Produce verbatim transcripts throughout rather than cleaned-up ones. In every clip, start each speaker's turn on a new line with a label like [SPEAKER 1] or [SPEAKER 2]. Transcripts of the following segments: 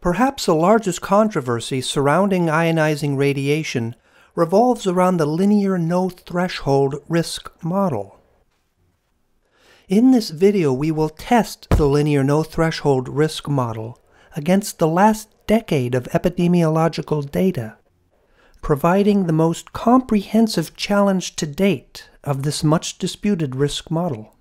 [SPEAKER 1] Perhaps the largest controversy surrounding ionizing radiation revolves around the linear no-threshold risk model. In this video, we will test the linear no-threshold risk model against the last decade of epidemiological data, providing the most comprehensive challenge to date of this much-disputed risk model.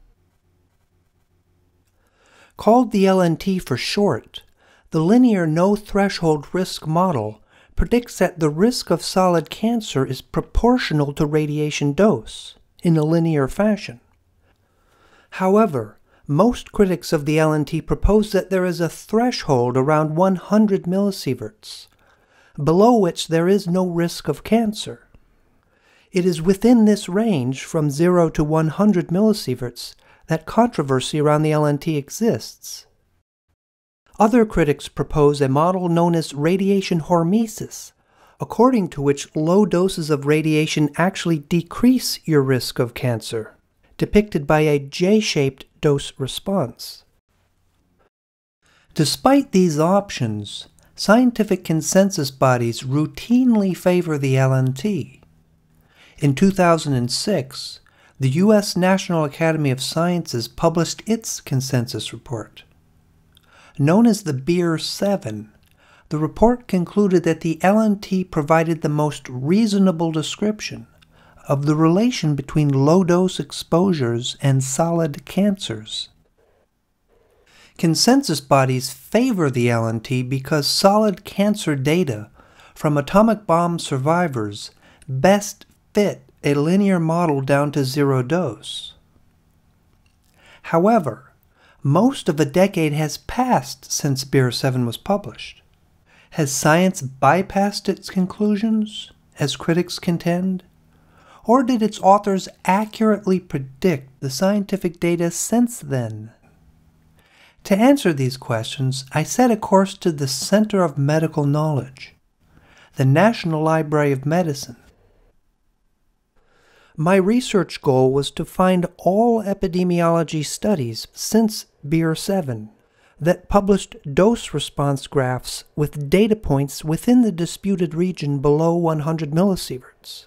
[SPEAKER 1] Called the L N T for short, the linear no-threshold risk model predicts that the risk of solid cancer is proportional to radiation dose in a linear fashion. However, most critics of the L N T propose that there is a threshold around one hundred millisieverts, below which there is no risk of cancer. It is within this range, from zero to one hundred millisieverts, that controversy around the L N T exists. Other critics propose a model known as radiation hormesis, according to which low doses of radiation actually decrease your risk of cancer, depicted by a J-shaped dose response. Despite these options, scientific consensus bodies routinely favor the L N T. In two thousand six, the U S National Academy of Sciences published its consensus report. Known as the Beer seven, the report concluded that the L N T provided the most reasonable description of the relation between low-dose exposures and solid cancers. Consensus bodies favor the L N T because solid cancer data from atomic bomb survivors best fit a linear model down to zero dose. However, most of a decade has passed since Beer seven was published. Has science bypassed its conclusions, as critics contend? Or did its authors accurately predict the scientific data since then? To answer these questions, I set a course to the Center of Medical Knowledge, the National Library of Medicine. My research goal was to find all epidemiology studies since Beer seven that published dose-response graphs with data points within the disputed region below one hundred millisieverts.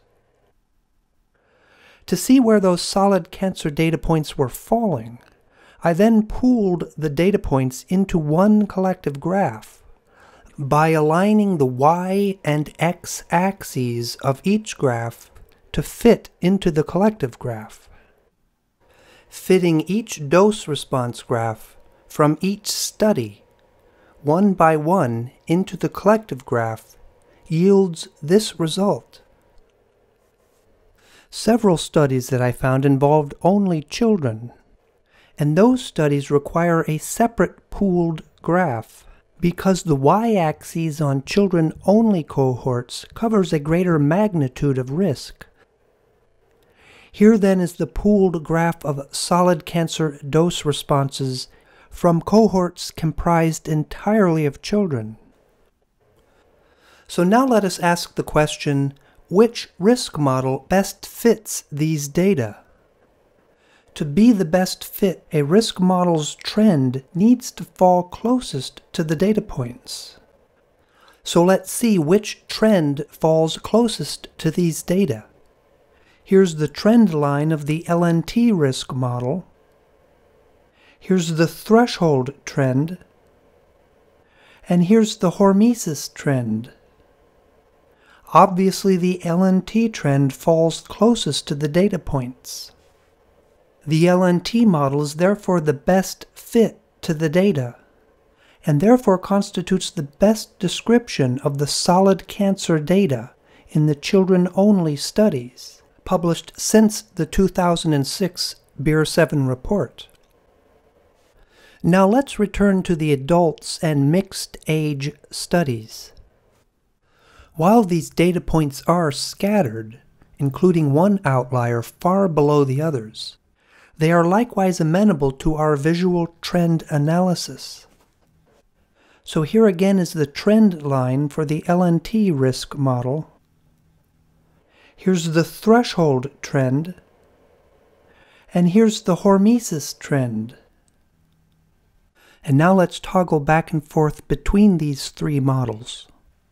[SPEAKER 1] To see where those solid cancer data points were falling, I then pooled the data points into one collective graph by aligning the y and x axes of each graph to fit into the collective graph. Fitting each dose-response graph from each study, one by one, into the collective graph yields this result. Several studies that I found involved only children, and those studies require a separate pooled graph because the y-axis on children-only cohorts covers a greater magnitude of risk. Here then is the pooled graph of solid cancer dose responses from cohorts comprised entirely of children. So now let us ask the question, which risk model best fits these data? To be the best fit, a risk model's trend needs to fall closest to the data points. So let's see which trend falls closest to these data. Here's the trend line of the L N T risk model. Here's the threshold trend. And here's the hormesis trend. Obviously, the L N T trend falls closest to the data points. The L N T model is therefore the best fit to the data, and therefore constitutes the best description of the solid cancer data in the children-only studies, published since the two thousand six Beer seven report. Now let's return to the adults and mixed-age studies. While these data points are scattered, including one outlier far below the others, they are likewise amenable to our visual trend analysis. So here again is the trend line for the L N T risk model. Here's the threshold trend, and here's the hormesis trend. And now let's toggle back and forth between these three models.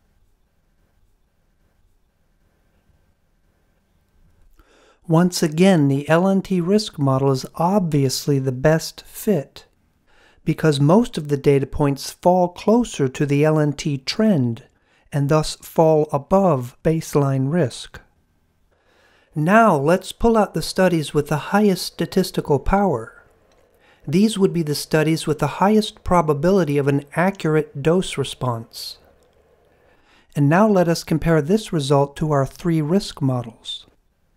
[SPEAKER 1] Once again, the L N T risk model is obviously the best fit, because most of the data points fall closer to the L N T trend and thus fall above baseline risk. Now let's pull out the studies with the highest statistical power. These would be the studies with the highest probability of an accurate dose response. And now let us compare this result to our three risk models.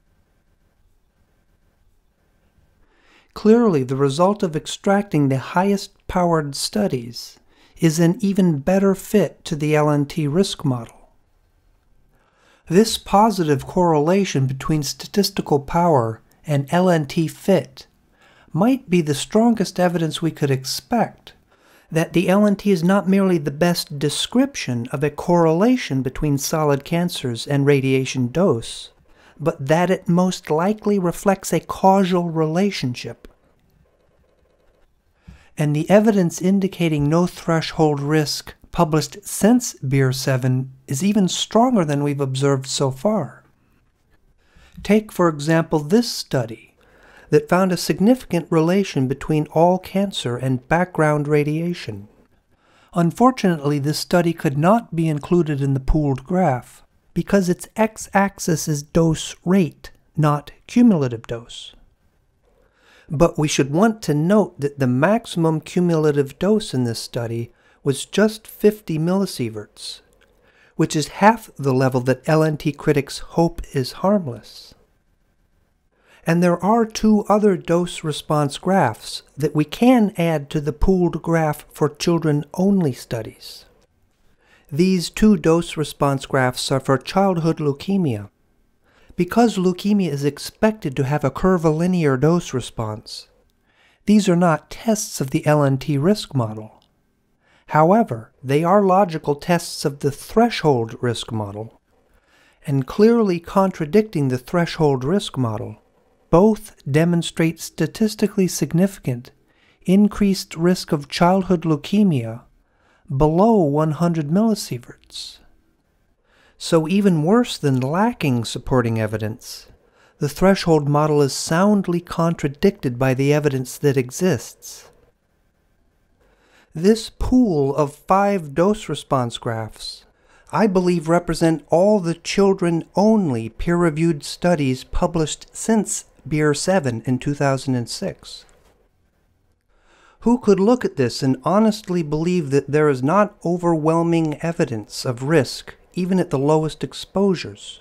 [SPEAKER 1] Clearly, the result of extracting the highest powered studies is an even better fit to the L N T risk model. This positive correlation between statistical power and L N T fit might be the strongest evidence we could expect that the L N T is not merely the best description of a correlation between solid cancers and radiation dose, but that it most likely reflects a causal relationship. And the evidence indicating no threshold risk published since B E R seven is even stronger than we've observed so far. Take, for example, this study that found a significant relation between all cancer and background radiation. Unfortunately, this study could not be included in the pooled graph, because its x-axis is dose rate, not cumulative dose. But we should want to note that the maximum cumulative dose in this study was just fifty millisieverts, which is half the level that L N T critics hope is harmless. And there are two other dose-response graphs that we can add to the pooled graph for children-only studies. These two dose-response graphs are for childhood leukemia. Because leukemia is expected to have a curvilinear dose response, these are not tests of the L N T risk model. However, they are logical tests of the threshold risk model, and clearly contradicting the threshold risk model, both demonstrate statistically significant increased risk of childhood leukemia below one hundred millisieverts. So even worse than lacking supporting evidence, the threshold model is soundly contradicted by the evidence that exists. This pool of five dose-response graphs, I believe, represent all the children-only peer-reviewed studies published since B E R seven in two thousand six. Who could look at this and honestly believe that there is not overwhelming evidence of risk, even at the lowest exposures?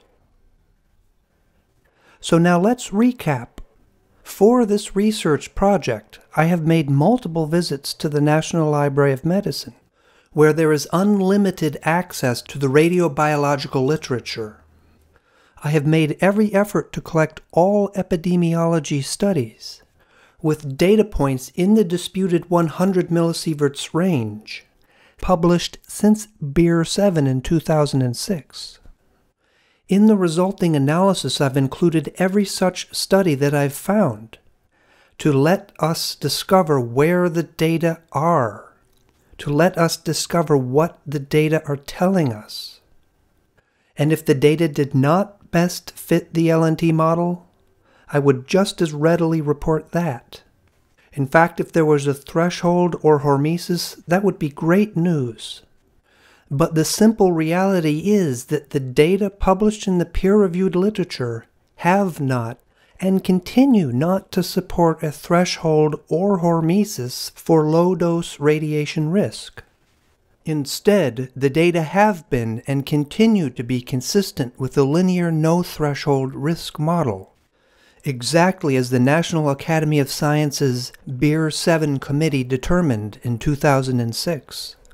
[SPEAKER 1] So now let's recap. For this research project, I have made multiple visits to the National Library of Medicine, where there is unlimited access to the radiobiological literature. I have made every effort to collect all epidemiology studies, with data points in the disputed one hundred millisieverts range, published since B E R seven in two thousand six. In the resulting analysis, I've included every such study that I've found to let us discover where the data are, to let us discover what the data are telling us. And if the data did not best fit the L N T model, I would just as readily report that. In fact, if there was a threshold or hormesis, that would be great news. But the simple reality is that the data published in the peer-reviewed literature have not and continue not to support a threshold or hormesis for low-dose radiation risk. Instead, the data have been and continue to be consistent with the linear no-threshold risk model, exactly as the National Academy of Sciences B E R seven committee determined in two thousand six.